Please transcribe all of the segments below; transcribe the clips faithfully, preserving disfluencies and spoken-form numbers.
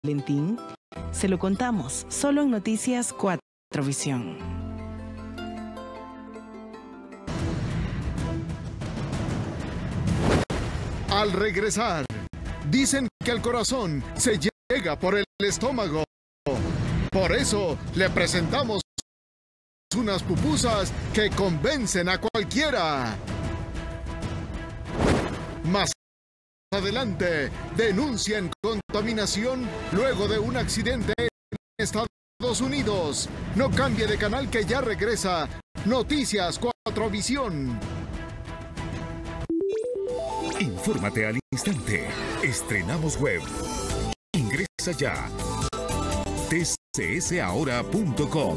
Valentín? Se lo contamos solo en Noticias cuatro Visión. Al regresar, dicen que el corazón se llega por el estómago. Por eso le presentamos unas pupusas que convencen a cualquiera. Más adelante, denuncian contaminación luego de un accidente en Estados Unidos. No cambie de canal que ya regresa Noticias cuatro Visión. Infórmate al instante. Estrenamos web. Ingresa ya. T C S ahora punto com.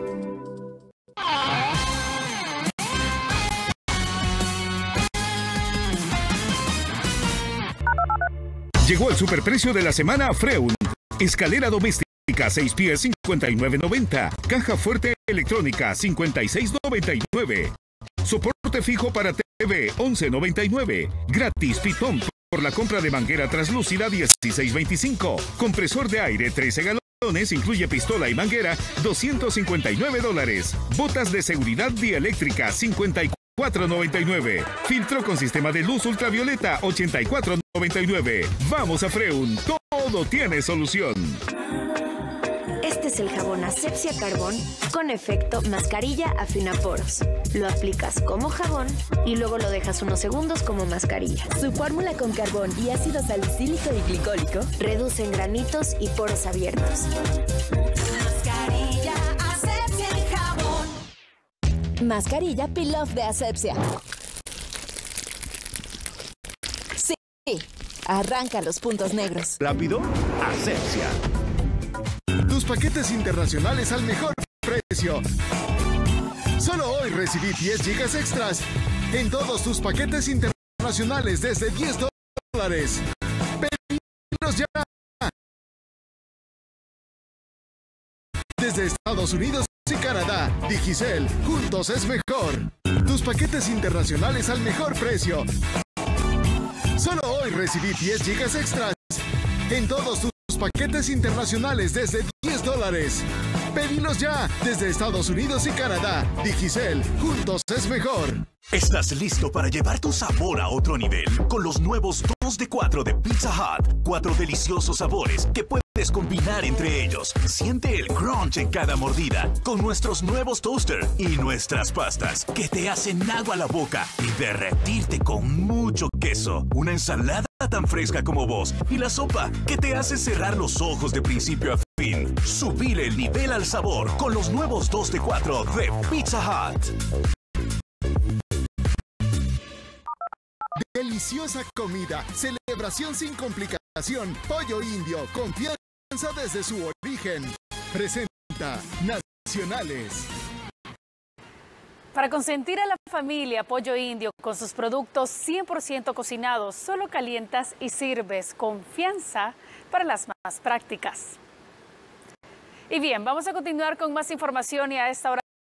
Llegó el superprecio de la semana a Freun. Escalera doméstica seis pies cincuenta y nueve noventa. Caja fuerte electrónica cincuenta y seis noventa y nueve. Soporte fijo para T V once noventa y nueve. Gratis pitón por la compra de manguera translúcida dieciséis veinticinco. Compresor de aire trece galones, incluye pistola y manguera doscientos cincuenta y nueve dólares. Botas de seguridad dieléctrica cincuenta y cuatro noventa y nueve. Filtro con sistema de luz ultravioleta ochenta y cuatro noventa y nueve. Vamos a Freun, todo tiene solución. Este es el jabón Asepsia Carbón con efecto mascarilla afinaporos. Lo aplicas como jabón y luego lo dejas unos segundos como mascarilla. Su fórmula con carbón y ácido salicílico y glicólico reducen granitos y poros abiertos. Mascarilla Asepsia en jabón. Mascarilla Peel Off de Asepsia. Sí, arranca los puntos negros. Rápido, Asepsia. Tus paquetes internacionales al mejor precio. Solo hoy recibí diez gigas extras en todos tus paquetes internacionales desde diez dólares. Pedidos ya. Desde Estados Unidos y Canadá, Digicel, juntos es mejor. Tus paquetes internacionales al mejor precio. Solo hoy recibí diez gigas extras en todos tus paquetes internacionales desde diez dólares. Pedilos ya desde Estados Unidos y Canadá. Digicel, juntos es mejor. ¿Estás listo para llevar tu sabor a otro nivel? Con los nuevos dos de cuatro de Pizza Hut. Cuatro deliciosos sabores que puedes combinar entre ellos. Siente el crunch en cada mordida. Con nuestros nuevos toaster y nuestras pastas que te hacen agua a la boca y derretirte con mucho queso. Una ensalada tan fresca como vos. Y la sopa que te hace cerrar los ojos de principio a fin. Subile el nivel al sabor con los nuevos dos de cuatro de Pizza Hut. Deliciosa comida, celebración sin complicación. Pollo Indio, confianza desde su origen. Presenta Nacionales. Para consentir a la familia, Pollo Indio con sus productos cien por ciento cocinados, solo calientas y sirves. Confianza para las más prácticas. Y bien, vamos a continuar con más información y a esta hora